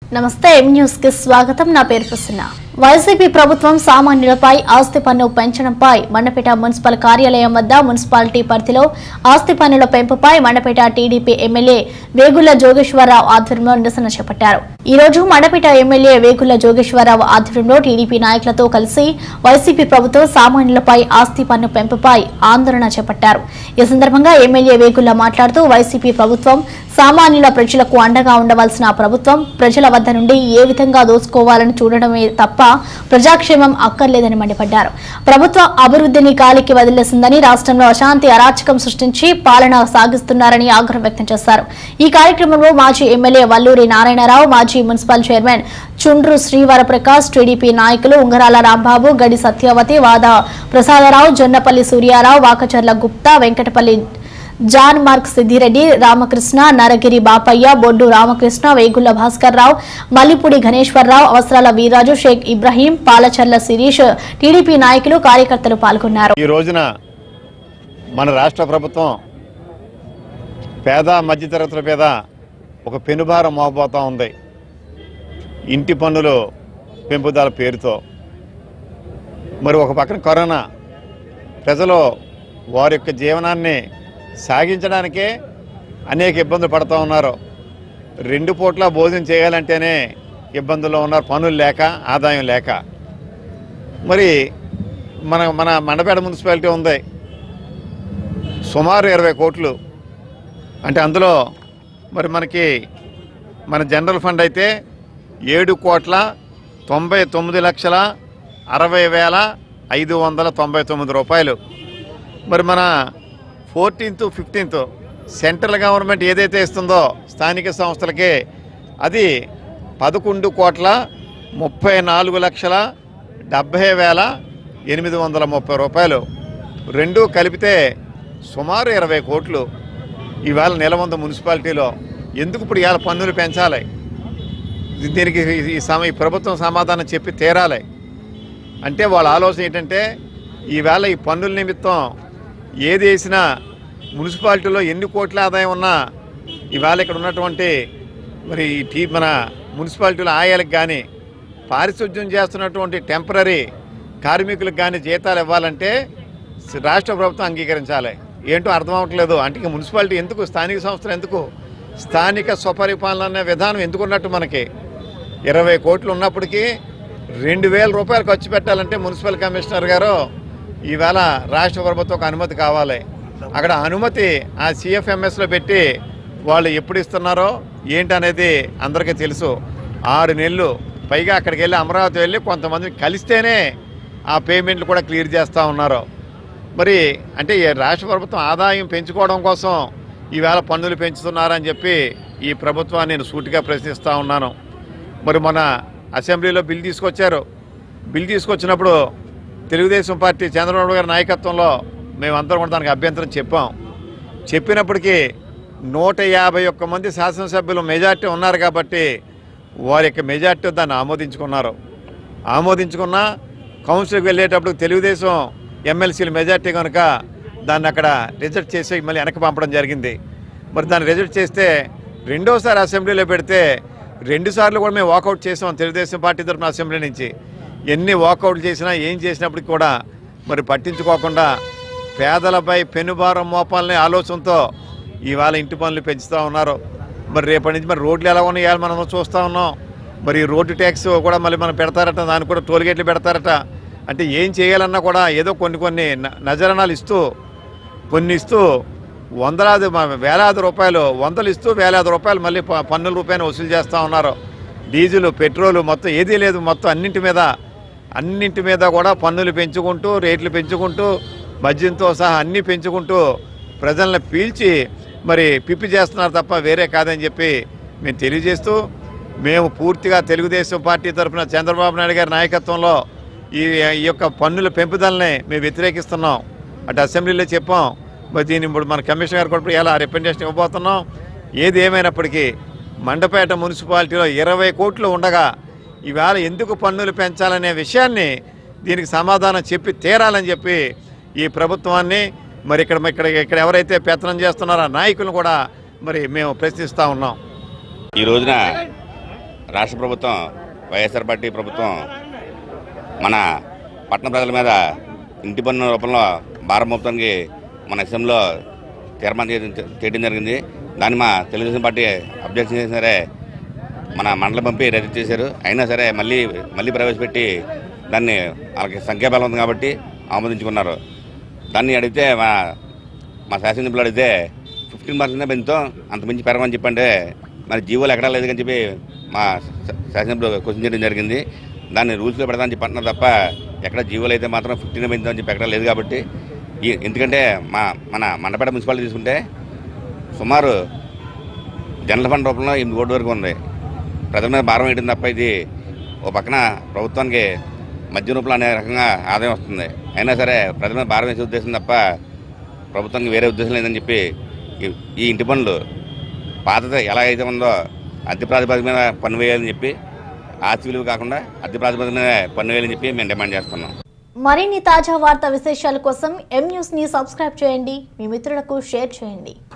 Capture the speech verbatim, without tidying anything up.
నమస్తే M news కి స్వాగతం. నా పేరు ప్రసన్న. వైసీపీ ప్రభుత్వం సామాన్యులపై ఆస్తి పన్ను పెంచడంపై మండపేట మున్సిపల్ కార్యాలయం వద్ద మున్సిపాలిటీ పరిధిలో ఆస్తి పన్నుల పెంపుపై మండపేట టీడీపీ ఎమ్మెల్యే వేగుళ్ల జోగేశ్వరరావు ఆధ్వర్యంలో నిరసన చేపట్టారు. ఈ రోజు మండపేట ఎమ్మెల్యే వేగుళ్ల జోగేశ్వరరావు ఆధ్వర్యంలో టీడీపీ నాయకులతో కలిసి వైసీపీ ప్రభుత్వం సామాన్యులపై ఆస్తి పన్ను పెంపుపై ఆందోళన చేపట్టారు. ఈ సందర్భంగా ఎమ్మెల్యే వేగుళ్ల మాట్లాడుతూ వైసీపీ ప్రభుత్వం సామాన్యుల ప్రజలకు అండగా ఉండవలసిన ప్రభుత్వం ప్రజల వద్ద నుండి ఏ విధంగా దోచుకోవాలని చూడడమే తప్ప ప్రజాక్షేమం అక్కర్లేదని మండిపడ్డారు. ప్రభుత్వ అభివృద్ధిని గాలికి వదిలేసిందని, రాష్ట్రంలో అశాంతి అరాచకం సృష్టించి పాలన సాగిస్తున్నారని ఆగ్రహం వ్యక్తం చేశారు. ఈ కార్యక్రమంలో మాజీ ఎమ్మెల్యే వల్లూరి నారాయణరావు, మాజీ మున్సిపల్ చైర్మన్ చుండ్రు శ్రీవరప్రకాష్, టీడీపీ నాయకులు ఉంగరాల Rambabu, Gadi Satyavathi, Vada Prasadarao, Jonnapalli Suryarao, Vakacharla Gupta, Venkatapalli John Mark, Siddireddy, Ramakrishna, Naragiri Bapayya, Boddu Ramakrishna, Vegulla Bhaskar Rao, Mallipudi Ganeswararao, Avasarala Veeraju, Sheikh Ibrahim, Palacharla Sirish, TDP నాయకులు కార్యకర్తలు పాల్గొన్నారు. ఈ రోజున మన రాష్ట్ర ప్రభుత్వం పేద మధ్యతరగతుల మీద ఒక పెనుభారం మోపబోతా ఉంది. ఇంటి పన్నులు పెంపుదల పేరుతో మరి ఒక పక్కన కరోనా ప్రజలు వారి యొక్క జీవనాన్ని సాగించడానికే అనేక ఇబ్బందులు పడుతూ ఉన్నారు. రెండు పూట్ల భోజనం చేయాలంటేనే ఇబ్బందుల్లో ఉన్నారు, పనులు లేక, ఆదాయం లేక. మరి మన మన మండపేట మున్సిపాలిటీ ఉంది, సుమారు ఇరవై కోట్లు. అంటే అందులో మరి మనకి మన జనరల్ ఫండ్ అయితే ఏడు కోట్ల తొంభై తొమ్మిది లక్షల అరవై వేల ఐదు వందల తొంభై తొమ్మిది రూపాయలు. మరి మన ఫోర్టీన్త్ ఫిఫ్టీన్త్ సెంట్రల్ గవర్నమెంట్ ఏదైతే ఇస్తుందో స్థానిక సంస్థలకి అది పదకొండు కోట్ల ముప్పై నాలుగు లక్షల డెబ్భై వేల ఎనిమిది వందల ముప్పై రూపాయలు. రెండు కలిపితే సుమారు ఇరవై కోట్లు ఇవాళ నిలవంద మున్సిపాలిటీలో. ఎందుకు ఇప్పుడు ఇవాళ పన్నులు పెంచాలి? దీనికి ఈ సమ ఈ ప్రభుత్వం సమాధానం చెప్పి తీరాలి. అంటే వాళ్ళ ఆలోచన ఏంటంటే ఈవేళ ఈ పన్నుల నిమిత్తం ఏది వేసినా మున్సిపాలిటీలో ఎన్ని కోట్ల ఆదాయం ఉన్నా ఇవాళ ఇక్కడ ఉన్నటువంటి మరి టీ మన మున్సిపాలిటీలో ఆయాలకు కానీ పారిశుద్ధ్యం చేస్తున్నటువంటి టెంపరీ కార్మికులకు కానీ జీతాలు ఇవ్వాలంటే రాష్ట్ర ప్రభుత్వం అంగీకరించాలి. ఏంటో అర్థం అవ్వట్లేదు. అంటే మున్సిపాలిటీ ఎందుకు, స్థానిక సంస్థలు ఎందుకు, స్థానిక స్వపరిపాలన అనే విధానం ఎందుకున్నట్టు మనకి ఇరవై కోట్లు ఉన్నప్పటికీ రెండు వేల రూపాయలు ఖర్చు పెట్టాలంటే మున్సిపల్ కమిషనర్ గారు ఈవేళ రాష్ట్ర ప్రభుత్వం అనుమతి కావాలి. అక్కడ అనుమతి ఆ సిఎఫ్ఎంఎస్లో పెట్టి వాళ్ళు ఎప్పుడు ఇస్తున్నారో ఏంటనేది అందరికీ తెలుసు. ఆరు నెలలు పైగా అక్కడికి వెళ్ళి అమరావతి వెళ్ళి కొంతమంది కలిస్తేనే ఆ పేమెంట్లు కూడా క్లియర్ చేస్తూ ఉన్నారు. మరి అంటే రాష్ట్ర ప్రభుత్వం ఆదాయం పెంచుకోవడం కోసం ఈవేళ పన్నులు పెంచుతున్నారని చెప్పి ఈ ప్రభుత్వాన్ని నేను సూటిగా ప్రశ్నిస్తూ ఉన్నాను. మరి మన అసెంబ్లీలో బిల్ తీసుకొచ్చారు. బిల్ తీసుకొచ్చినప్పుడు తెలుగుదేశం పార్టీ చంద్రబాబు గారి నాయకత్వంలో మేమందరం కూడా దానికి అభ్యంతరం చెప్పాం. చెప్పినప్పటికీ నూట యాభై ఒక్క మంది శాసనసభ్యులు మెజార్టీ ఉన్నారు కాబట్టి వారి యొక్క మెజార్టీ దాన్ని ఆమోదించుకున్నారు. ఆమోదించుకున్న కౌన్సిల్కి వెళ్ళేటప్పుడు తెలుగుదేశం ఎమ్మెల్సీల మెజార్టీ కనుక దాన్ని అక్కడ రిజెక్ట్ చేసి మళ్ళీ వెనక్కి పంపడం జరిగింది. మరి దాన్ని రిజెక్ట్ చేస్తే రెండోసారి అసెంబ్లీలో పెడితే రెండుసార్లు కూడా మేము వాకౌట్ చేసాం తెలుగుదేశం పార్టీ తరఫున అసెంబ్లీ నుంచి. ఎన్ని వాకౌట్ చేసినా ఏం చేసినప్పటికి కూడా మరి పట్టించుకోకుండా పేదలపై పెనుభారం మోపాలనే ఆలోచనతో ఇవాళ ఇంటి పనులు పెంచుతూ ఉన్నారు. మరి రేపటి నుంచి మరి రోడ్లు ఎలా ఉన్నాయో మనం చూస్తూ ఉన్నాం. మరి రోడ్డు ట్యాక్స్ కూడా మళ్ళీ మనం పెడతారట, దానికి కూడా టోల్గేట్లు పెడతారట. అంటే ఏం చేయాలన్నా కూడా ఏదో కొన్ని కొన్ని నజరానాలు ఇస్తూ కొన్ని ఇస్తూ వందలాది వేలాది రూపాయలు వందలు ఇస్తూ వేలాది రూపాయలు మళ్ళీ పన్నుల రూపాయలు వసూలు చేస్తూ ఉన్నారు. డీజిల్, పెట్రోలు మొత్తం ఏదీ లేదు, మొత్తం అన్నింటి మీద అన్నింటి మీద కూడా పన్నులు పెంచుకుంటూ రేట్లు పెంచుకుంటూ మద్యంతో సహా అన్నీ పెంచుకుంటూ ప్రజలను పీల్చి మరి పిప్పి చేస్తున్నారు తప్ప వేరే కాదని చెప్పి మేము తెలియజేస్తూ, మేము పూర్తిగా తెలుగుదేశం పార్టీ తరఫున చంద్రబాబు నాయుడు గారి నాయకత్వంలో ఈ ఈ యొక్క పన్నుల పెంపుదలని మేము వ్యతిరేకిస్తున్నాం. అటు అసెంబ్లీలో చెప్పాం. మరి దీన్ని ఇప్పుడు మన కమిషనర్ గారు కూడా ఎలా రిప్రజెంటేషన్ ఇవ్వబోతున్నాం. ఏది ఏమైనప్పటికీ మండపేట మున్సిపాలిటీలో ఇరవై కోట్లు ఉండగా ఈవేళ ఎందుకు పన్నులు పెంచాలనే విషయాన్ని దీనికి సమాధానం చెప్పి తీరాలని చెప్పి ఈ ప్రభుత్వాన్ని మరి ఇక్కడ ఇక్కడ ఇక్కడ ఎవరైతే పెత్తనం చేస్తున్నారో నాయకులను కూడా మరి మేము ప్రశ్నిస్తూ ఉన్నాం. ఈ రోజున రాష్ట్ర ప్రభుత్వం వైఎస్ఆర్ పార్టీ ప్రభుత్వం మన పట్టణ ప్రజల మీద ఇంటి పన్ను రూపంలో భారం మోపడానికి మన అసెంబ్లీలో తీర్మానం చేయడం జరిగింది. దాన్ని మా తెలుగుదేశం పార్టీ అబ్జెక్షన్ చేసినా సరే మన మండలి పంపి రద్దు చేశారు. అయినా సరే మళ్ళీ మళ్ళీ ప్రవేశపెట్టి దాన్ని వాళ్ళకి సంఖ్యాబలం ఉంది కాబట్టి ఆమోదించుకున్నారు. దాన్ని అడిగితే మా మా శాసనసభ్యులు అడిగితే ఫిఫ్టీన్ పర్సెంట్ పెంచుతాం, అంత మించి పెరగమని చెప్పంటే మరి జీవోలు ఎక్కడా లేదు అని చెప్పి మా శాసనసభ్యులు క్వశ్చన్ చేయడం జరిగింది. దాన్ని రూల్స్లో పెడతామని చెప్పి అంటున్నారు తప్ప ఎక్కడ జీవోలు అయితే మాత్రం ఫిఫ్టీన్ పెంచుతామని చెప్పి ఎక్కడా లేదు. కాబట్టి ఈ ఎందుకంటే మా మన మండపేట మున్సిపాలిటీ తీసుకుంటే సుమారు జనరల్ ఫండ్ రూపంలో ఎనిమిది కోట్ల వరకు ఉంది. ప్రజల మీద భారం వేయడం తప్ప ఇది ఓ పక్కన ప్రభుత్వానికి మధ్య రూపంలో అనే రకంగా ఆదాయం వస్తుంది. అయినా సరే ప్రజల మీద భారం వేసే ఉద్దేశం తప్ప ప్రభుత్వానికి వేరే ఉద్దేశం లేదని చెప్పి ఈ ఇంటి పనులు పాతది ఎలా అయితే ఉందో అద్దె ప్రాతిపదిక మీద పన్ను వేయాలని చెప్పి ఆస్తి విలువ కాకుండా అద్దె ప్రాతిపదిక మీద పన్ను వేయాలని చెప్పి మేము డిమాండ్ చేస్తున్నాం. మరిన్ని తాజా వార్తా విశేషాల కోసం ఎం న్యూస్ ని సబ్స్క్రైబ్ చేయండి, మీ మిత్రులకు షేర్ చేయండి.